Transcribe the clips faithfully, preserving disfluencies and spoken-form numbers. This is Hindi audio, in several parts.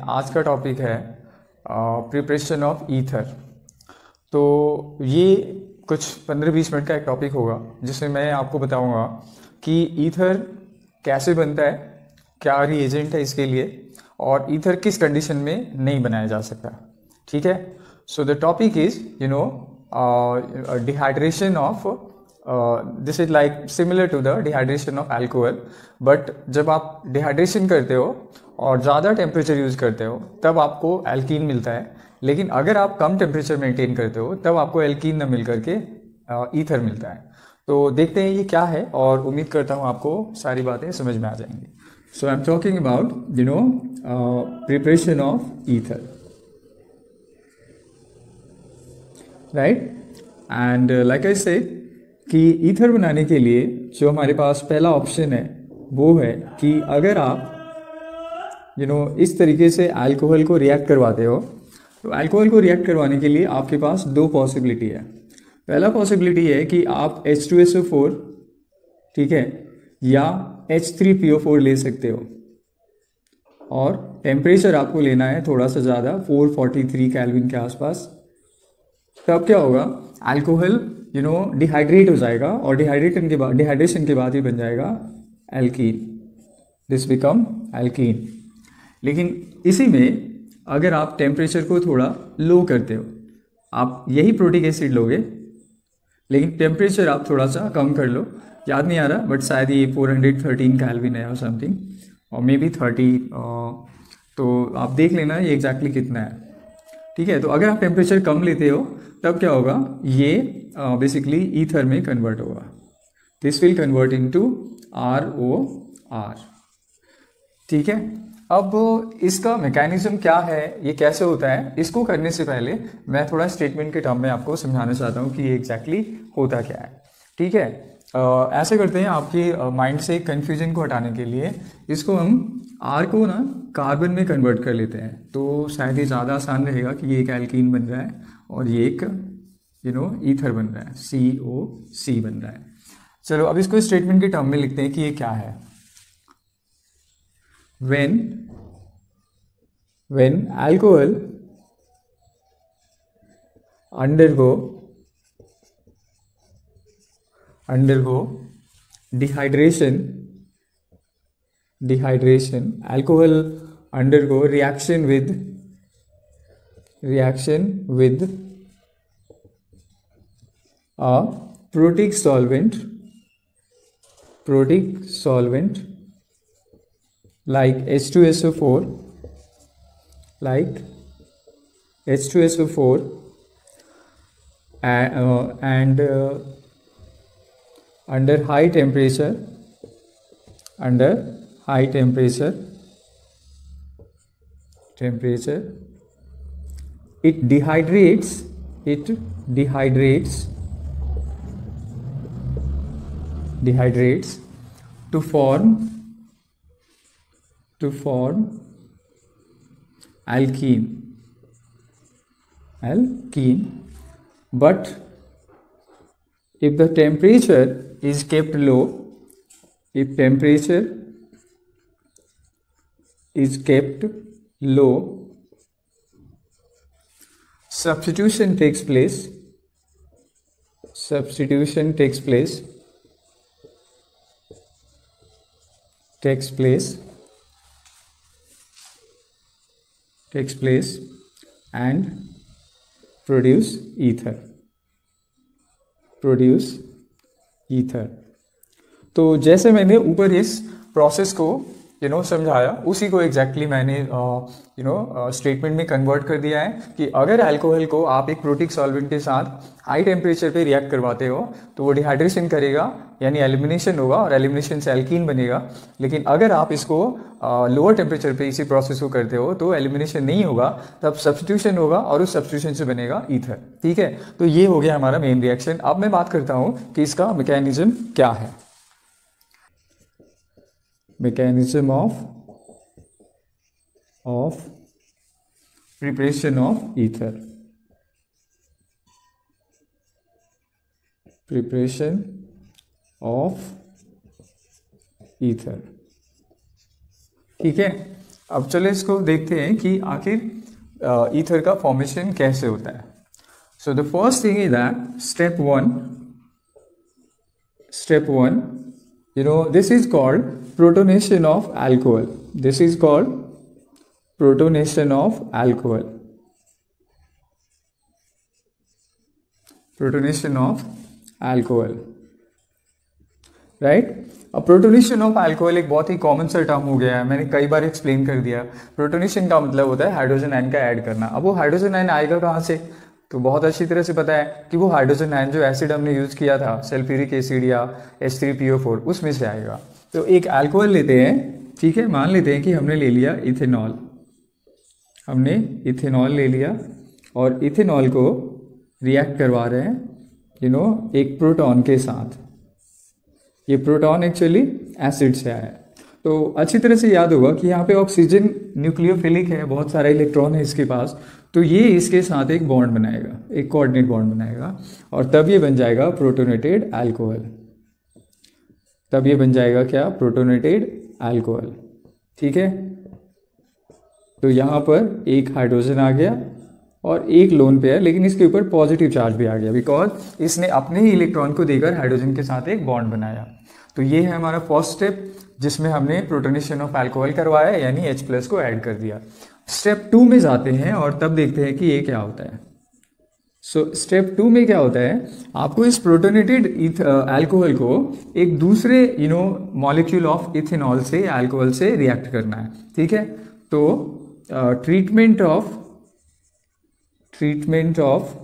आज का टॉपिक है प्रिपरेशन ऑफ ईथर। तो ये कुछ पंद्रह बीस मिनट का एक टॉपिक होगा जिसमें मैं आपको बताऊंगा कि ईथर कैसे बनता है, क्या रिएजेंट है इसके लिए, और ईथर किस कंडीशन में नहीं बनाया जा सकता। ठीक है, so the topic is you know dehydration of, this is like similar to the dehydration of alcohol. But जब आप डिहाइड्रेशन करते हो और ज़्यादा टेम्परेचर यूज़ करते हो तब आपको एल्कीन मिलता है, लेकिन अगर आप कम टेम्परेचर मेंटेन करते हो तब आपको एल्कीन न मिल करके ईथर मिलता है। तो देखते हैं ये क्या है, और उम्मीद करता हूँ आपको सारी बातें समझ में आ जाएंगी। So I am talking about you know preparation of ether, right. And like I say कि ईथर बनाने के लिए जो हमारे पास पहला ऑप्शन है वो है कि अगर आप यू you नो know, इस तरीके से अल्कोहल को रिएक्ट करवाते हो, तो अल्कोहल को रिएक्ट करवाने के लिए आपके पास दो पॉसिबिलिटी है। पहला पॉसिबिलिटी है कि आप H two S O four, ठीक है, या H three P O four ले सकते हो, और टेम्परेचर आपको लेना है थोड़ा सा ज़्यादा, चार सौ तैंतालीस केल्विन के आसपास। तब क्या होगा, अल्कोहल यू नो डिहाइड्रेट हो जाएगा, और डिहाइड्रेशन के बाद डिहाइड्रेशन के बाद ही बन जाएगा एल्कीन, दिस बिकम एल्कीन। लेकिन इसी में अगर आप टेम्परेचर को थोड़ा लो करते हो, आप यही प्रोटिक एसिड लोगे, लेकिन टेम्परेचर आप थोड़ा सा कम कर लो, याद नहीं आ रहा बट शायद ये चार सौ तेरह केल्विन है और समथिंग, और मे बी थर्टी, तो आप देख लेना ये एग्जैक्टली कितना है। ठीक है, तो अगर आप टेम्परेचर कम लेते हो तब क्या होगा, ये बेसिकली uh, ईथर में कन्वर्ट होगा। This will convert into R O R. ठीक है, अब इसका मैकेनिज्म क्या है, ये कैसे होता है, इसको करने से पहले मैं थोड़ा स्टेटमेंट के टर्म में आपको समझाना चाहता हूँ कि ये एग्जैक्टली होता क्या है। ठीक है, uh, ऐसे करते हैं, आपके माइंड uh, से कन्फ्यूजन को हटाने के लिए इसको हम आर को ना कार्बन में कन्वर्ट कर लेते हैं, तो शायद ये ज़्यादा आसान रहेगा कि ये एक एल्कीन बन रहा है और ये एक यू नो ईथर बन रहा है, सी ओ सी बन रहा है। चलो अब इसको स्टेटमेंट के टर्म में लिखते हैं कि ये क्या है। When when alcohol undergo undergo dehydration dehydration alcohol undergo reaction with reaction with a protic solvent protic solvent like H two S O four like H two S O four and, uh, and uh, under high temperature under high temperature temperature it dehydrates it dehydrates dehydrates to form to form alkene alkene but if the temperature is kept low if temperature is kept low, substitution takes place substitution takes place takes place takes place and produce ether produce ether। तो जैसे मैंने ऊपर इस प्रोसेस को यू नो समझाया, उसी को एग्जैक्टली मैंने यू नो स्टेटमेंट में कन्वर्ट कर दिया है कि अगर अल्कोहल को आप एक प्रोटिक सॉल्वेंट के साथ हाई टेम्परेचर पे रिएक्ट करवाते हो तो वो डिहाइड्रेशन करेगा, यानी एलिमिनेशन होगा, और एलिमिनेशन से एल्कीन बनेगा। लेकिन अगर आप इसको लोअर टेम्परेचर पे इसी प्रोसेस को करते हो तो एलिमिनेशन नहीं होगा, तब सब्स्टिट्यूशन होगा और उस सब्स्टिट्यूशन से बनेगा ईथर। ठीक है, तो ये हो गया हमारा मेन रिएक्शन। अब मैं बात करता हूँ कि इसका मैकेनिज्म क्या है। mechanism of of preparation of ether preparation of ether। ठीक है, अब चलो इसको देखते हैं कि आखिर ईथर का फॉर्मेशन कैसे होता है. So the first thing is that step one step one you know this is called protonation of alcohol. This is called protonation of alcohol. Protonation of alcohol, right? अब प्रोटोनेशन ऑफ अल्कोहल एक बहुत ही कॉमन सा टर्म हो गया है, मैंने कई बार एक्सप्लेन कर दिया. प्रोटोनेशन का मतलब होता है हाइड्रोजन आयन का ऐड करना. अब वो हाइड्रोजन आयन आएगा कहाँ से? तो बहुत अच्छी तरह से पता है कि वो हाइड्रोजन आयन जो एसिड हमने यूज़ किया था सल्फ्यूरिक एसिड या H three P O four उसमें से आएगा. तो एक अल्कोहल लेते हैं, ठीक है, मान लेते हैं कि हमने ले लिया इथेनॉल. हमने इथेनॉल ले लिया और इथेनॉल को रिएक्ट करवा रहे हैं यू नो एक प्रोटॉन के साथ. ये प्रोटॉन एक्चुअली एसिड से आया है. तो अच्छी तरह से याद होगा कि यहाँ पे ऑक्सीजन न्यूक्लियोफिलिक है, बहुत सारा इलेक्ट्रॉन है इसके पास. तो ये इसके साथ एक बॉन्ड बनाएगा, एक कोऑर्डिनेट बॉन्ड बनाएगा और तब ये बन जाएगा प्रोटोनेटेड अल्कोहल. तब ये बन जाएगा क्या? Protonated alcohol. ठीक है. तो यहाँ पर एक हाइड्रोजन आ गया और एक लोन पेयर, लेकिन इसके ऊपर पॉजिटिव चार्ज भी आ गया बिकॉज इसने अपने ही इलेक्ट्रॉन को देकर हाइड्रोजन के साथ एक बॉन्ड बनाया. तो ये है हमारा फर्स्ट स्टेप जिसमें हमने प्रोटोनेशन ऑफ अल्कोहल करवाया यानी H प्लस को ऐड कर दिया. स्टेप टू में जाते हैं और तब देखते हैं कि ये क्या होता है. सो स्टेप टू में क्या होता है, आपको इस प्रोटोनेटेड अल्कोहल को एक दूसरे you know molecule of ethanol से अल्कोहल से रिएक्ट करना है. ठीक है. तो treatment of treatment of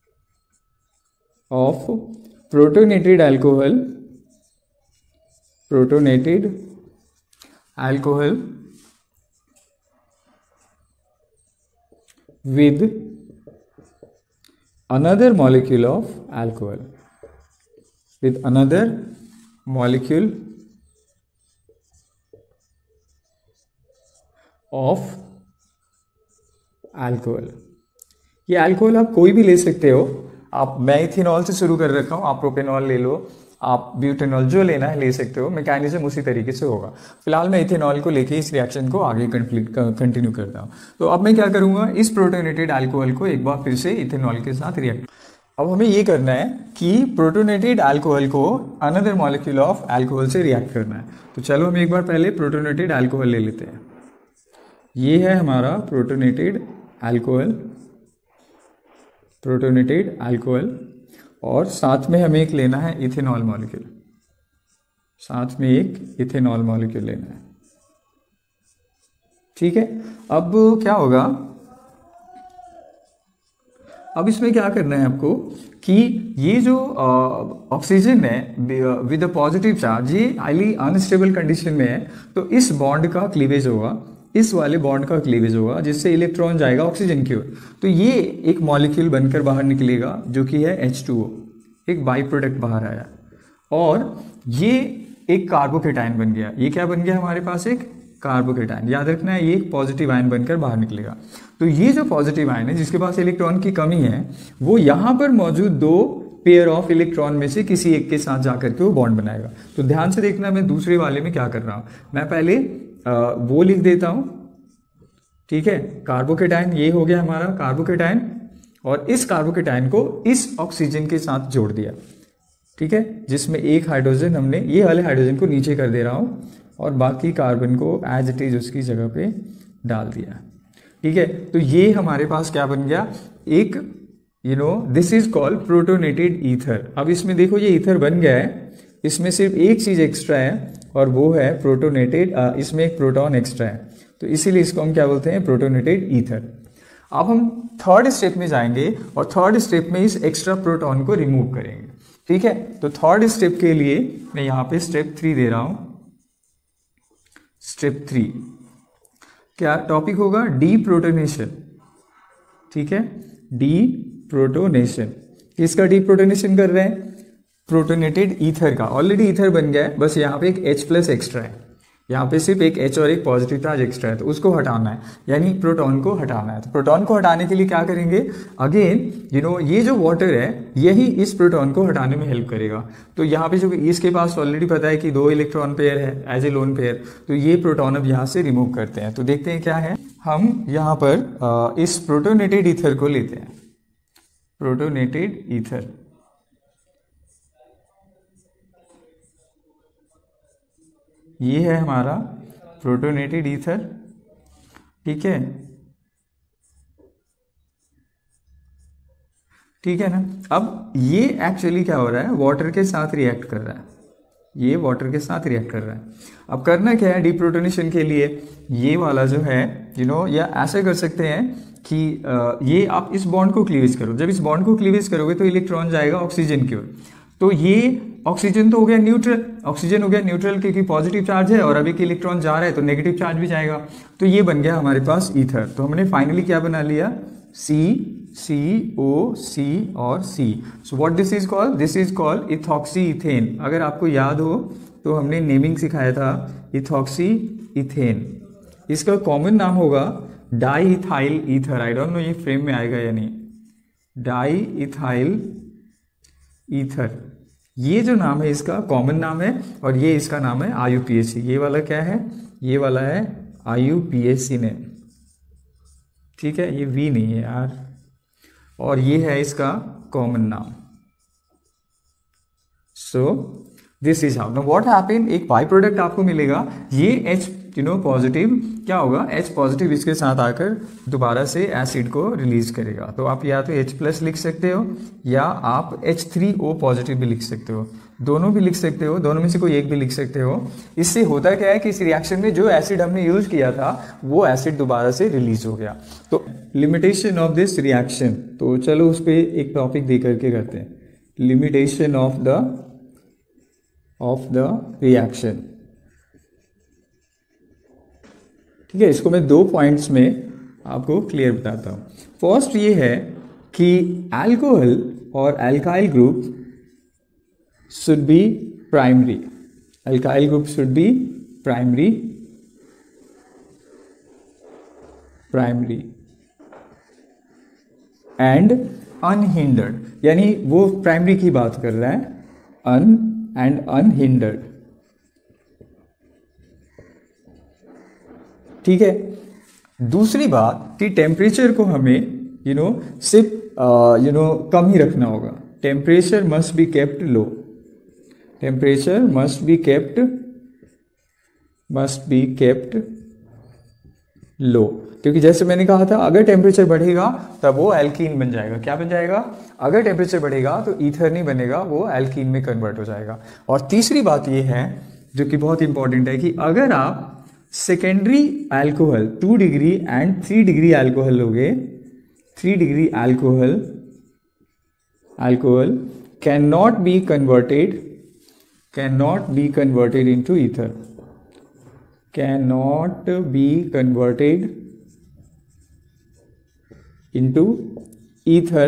of protonated alcohol protonated alcohol with another molecule of alcohol with another molecule of alcohol. ये अल्कोहल आप कोई भी ले सकते हो. आप मैं इथेनॉल से शुरू कर रखा हूँ, आप प्रोपेनॉल ले लो, आप ब्यूटेनॉल जो लेना है ले सकते हो. मैकेनिज्म उसी तरीके से होगा. फिलहाल मैं इथेनॉल को लेके इस रिएक्शन को आगे कंटिन्यू करता हूँ. तो अब मैं क्या करूँगा, इस प्रोटोनेटेड अल्कोहल को एक बार फिर से इथेनॉल के साथ रिएक्ट. अब हमें ये करना है कि प्रोटोनेटेड अल्कोहल को अनदर मॉलिक्यूल ऑफ अल्कोहल से रिएक्ट करना है. तो चलो हम एक बार पहले प्रोटोनेटेड अल्कोहल ले लेते हैं. ये है हमारा प्रोटोनेटेड अल्कोहल प्रोटोनेटेड अल्कोहल और साथ में हमें एक लेना है इथेनॉल मॉलिक्यूल. साथ में एक इथेनॉल मॉलिक्यूल लेना है. ठीक है. अब क्या होगा, अब इसमें क्या करना है आपको कि ये जो ऑक्सीजन है विद अ पॉजिटिव चार्ज ये हाईली अनस्टेबल कंडीशन में है. तो इस बॉन्ड का क्लीवेज होगा, इस वाले बॉन्ड का क्लीवेज होगा जिससे इलेक्ट्रॉन जाएगा ऑक्सीजन की ओर. तो ये एक मॉलिक्यूल बनकर बाहर निकलेगा जो कि है एच टू ओ, एक बाई प्रोडक्ट बाहर आया और ये एक कार्बोकेटाइन बन गया. ये क्या बन गया हमारे पास? एक कार्बोकेटाइन. याद रखना है ये एक पॉजिटिव आयन बनकर बाहर निकलेगा. तो ये जो पॉजिटिव आयन है जिसके पास इलेक्ट्रॉन की कमी है वो यहाँ पर मौजूद दो पेयर ऑफ इलेक्ट्रॉन में से किसी एक के साथ जाकर के वो बॉन्ड बनाएगा. तो ध्यान से देखना मैं दूसरे वाले में क्या कर रहा हूँ. मैं पहले आ, वो लिख देता हूँ. ठीक है. कार्बोकेटाइन ये हो गया हमारा कार्बोकेटाइन और इस कार्बोकेटाइन को इस ऑक्सीजन के साथ जोड़ दिया. ठीक है. जिसमें एक हाइड्रोजन हमने ये वाले हाइड्रोजन को नीचे कर दे रहा हूँ और बाकी कार्बन को एज इट इज उसकी जगह पे डाल दिया. ठीक है. तो ये हमारे पास क्या बन गया, एक you know this is called protonated ether. अब इसमें देखो ये ईथर बन गया है, इसमें सिर्फ एक चीज एक्स्ट्रा है और वो है प्रोटोनेटेड, इसमें एक प्रोटॉन एक्स्ट्रा है. तो इसीलिए इसको हम क्या बोलते हैं, प्रोटोनेटेड ईथर. अब हम थर्ड स्टेप में जाएंगे और थर्ड स्टेप में इस एक्स्ट्रा प्रोटॉन को रिमूव करेंगे. ठीक है. तो थर्ड स्टेप के लिए मैं यहाँ पे स्टेप थ्री दे रहा हूं. स्टेप थ्री क्या टॉपिक होगा, डी प्रोटोनेशन. ठीक है. Deprotonation. किसका डी प्रोटोनेशन कर रहे हैं, प्रोटोनेटेड ईथर का. ऑलरेडी ईथर बन गया है, बस यहाँ पे एक H प्लस एक्स्ट्रा है. यहाँ पे सिर्फ एक H और एक पॉजिटिव चार्ज एक्स्ट्रा है, तो उसको हटाना है, यानी प्रोटॉन को हटाना है। तो प्रोटॉन को हटाने के लिए क्या करेंगे, अगेन यू नो ये जो वाटर है यही इस प्रोटॉन को हटाने में हेल्प करेगा। तो यहाँ पे जो इसके पास ऑलरेडी पता है कि दो इलेक्ट्रॉन पेयर है एज ए लोन पेयर, तो ये प्रोटॉन अब यहाँ से रिमूव करते हैं। तो देखते हैं क्या है, हम यहाँ पर इस प्रोटोनेटेड ईथर को लेते हैं, प्रोटोनेटेड ईथर। ये है हमारा प्रोटोनेटेड ईथर, ठीक है, ठीक है ना। अब ये एक्चुअली क्या हो रहा है, वाटर के साथ रिएक्ट कर रहा है, ये वाटर के साथ रिएक्ट कर रहा है। अब करना क्या है डीप्रोटोनेशन के लिए, ये वाला जो है यू नो या ऐसे कर सकते हैं कि ये आप इस बॉन्ड को क्लीवेज करो। जब इस बॉन्ड को क्लीवेज करोगे तो इलेक्ट्रॉन जाएगा ऑक्सीजन की ओर, तो ये ऑक्सीजन तो हो गया न्यूट्रल, ऑक्सीजन हो गया न्यूट्रल क्योंकि पॉजिटिव चार्ज है, और अभी के इलेक्ट्रॉन जा रहा है तो नेगेटिव चार्ज भी जाएगा, तो ये बन गया हमारे पास ईथर। तो हमने फाइनली क्या बना लिया, सी सी ओ सी और C. So what this is called, this is called ethoxy ethane. अगर आपको याद हो तो हमने नेमिंग सिखाया था इथॉक्सी इथेन। इसका कॉमन नाम होगा diethyl ether. I don't know ये फ्रेम में आएगा या नहीं, डाई इथाइल ईथर, ये जो नाम है इसका कॉमन नाम है, और ये इसका नाम है आई यू पी ए सी। ये वाला क्या है, ये वाला है I U P A C name, ठीक है, ये वी नहीं है यार, और ये है इसका कॉमन नाम। So this is how. Now what happen, एक बाई प्रोडक्ट आपको मिलेगा, ये H यू नो पॉजिटिव क्या होगा, H पॉजिटिव इसके साथ आकर दोबारा से एसिड को रिलीज करेगा। तो आप या तो H प्लस लिख सकते हो या आप एच थ्री ओ पॉजिटिव भी लिख सकते हो, दोनों भी लिख सकते हो, दोनों में से कोई एक भी लिख सकते हो। इससे होता क्या है कि इस रिएक्शन में जो एसिड हमने यूज किया था वो एसिड दोबारा से रिलीज हो गया। तो लिमिटेशन ऑफ दिस रिएक्शन, तो चलो उस पर एक टॉपिक दे करके करते हैं, limitation of the of the reaction, ठीक है। इसको मैं दो पॉइंट्स में आपको क्लियर बताता हूं। फर्स्ट ये है कि अल्कोहल और alkyl group should be primary, alkyl group should be primary primary and unhindered, यानी वो प्राइमरी की बात कर रहा है, अन एंड अनहिंडर्ड, ठीक है। दूसरी बात कि टेम्परेचर को हमें यू नो सिर्फ यू नो कम ही रखना होगा, temperature must be kept low, temperature must be kept must be kept low, क्योंकि जैसे मैंने कहा था अगर टेम्परेचर बढ़ेगा तब वो एल्कीन बन जाएगा। क्या बन जाएगा, अगर टेम्परेचर बढ़ेगा तो ईथर नहीं बनेगा, वो एल्कीन में कन्वर्ट हो जाएगा। और तीसरी बात ये है जो कि बहुत इंपॉर्टेंट है कि अगर आप secondary alcohol two degree and three degree alcohol लोगे, three degree alcohol alcohol can not be converted can not be converted into ether, can not be converted into ether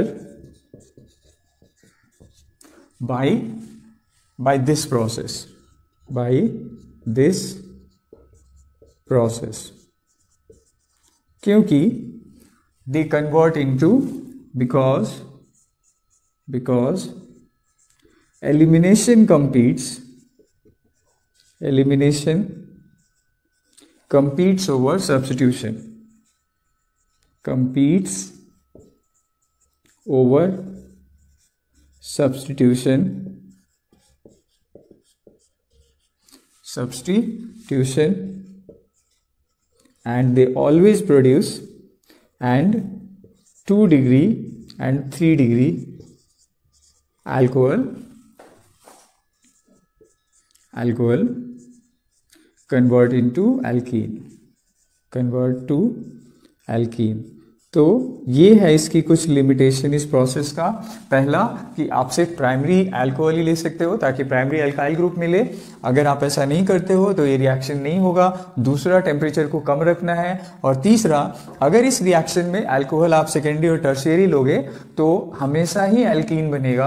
by by this process by this process, क्योंकि they convert into because because elimination competes elimination competes over substitution competes over substitution substitution and they always produce and two degree and three degree alcohol alcohol convert into alkene convert to alkene। तो ये है इसकी कुछ लिमिटेशन इस प्रोसेस का। पहला कि आप सिर्फ प्राइमरी अल्कोहल ही ले सकते हो ताकि प्राइमरी अल्काइल ग्रुप मिले, अगर आप ऐसा नहीं करते हो तो ये रिएक्शन नहीं होगा। दूसरा, टेम्परेचर को कम रखना है। और तीसरा, अगर इस रिएक्शन में अल्कोहल आप सेकेंडरी और टर्शियरी लोगे तो हमेशा ही एल्कीन बनेगा,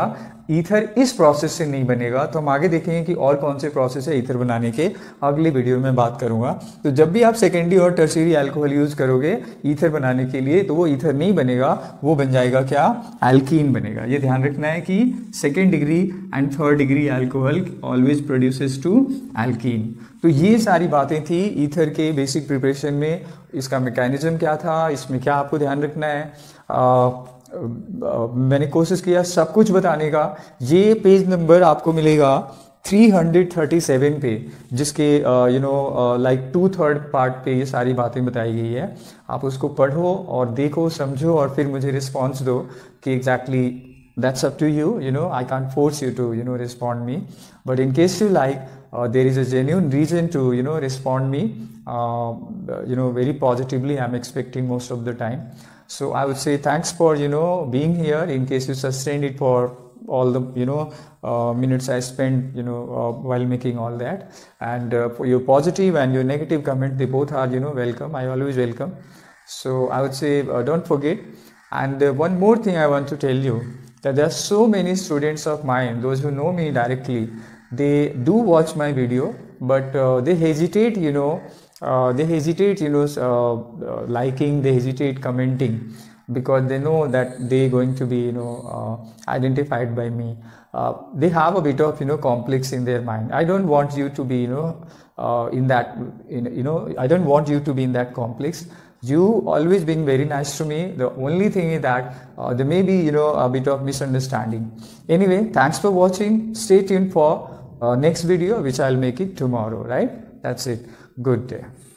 ईथर इस प्रोसेस से नहीं बनेगा, तो हम आगे देखेंगे कि और कौन से प्रोसेस है ईथर बनाने के, अगले वीडियो में बात करूंगा। तो जब भी आप सेकेंडरी और टर्शियरी अल्कोहल यूज करोगे ईथर बनाने के लिए, तो वो ईथर नहीं बनेगा, वो बन जाएगा क्या, एल्कीन बनेगा। ये ध्यान रखना है कि second degree and third degree alcohol always produces to alkene. तो ये सारी बातें थी ईथर के बेसिक प्रिपरेशन में, इसका मैकेनिज्म क्या था, इसमें क्या आपको ध्यान रखना है। आ, मैंने कोशिश किया सब कुछ बताने का। ये पेज नंबर आपको मिलेगा तीन सौ सैंतीस पे, जिसके you know like two third part पे ये सारी बातें बताई गई है। आप उसको पढ़ो और देखो, समझो और फिर मुझे रिस्पॉन्स दो कि exactly that's up to you, you know, I can't force you to, you know, respond me, but in case you like, uh, there is a genuine reason to, you know, respond me, uh, you know, very positively. I'm expecting most of the time. So I would say thanks for, you know, being here, in case you sustained it for all the, you know, uh, minutes I spent, you know, uh, while making all that. And uh, for your positive and your negative comment, they both are, you know, welcome. I always welcome. So I would say uh, don't forget. And uh, one more thing I want to tell you, that there are so many students of mine, those who know me directly, they do watch my video, but uh, they hesitate, you know, uh, they hesitate, you know, uh, uh, liking, they hesitate commenting, because they know that they're going to be, you know, uh, identified by me. Uh, they have a bit of, you know, complex in their mind. I don't want you to be, you know, uh, in that, in, you know, I don't want you to be in that complex. You always being very nice to me. The only thing is that uh, there may be, you know, a bit of misunderstanding. Anyway, thanks for watching. Stay tuned for uh, next video, which I'll make it tomorrow, right? That's it. Good day.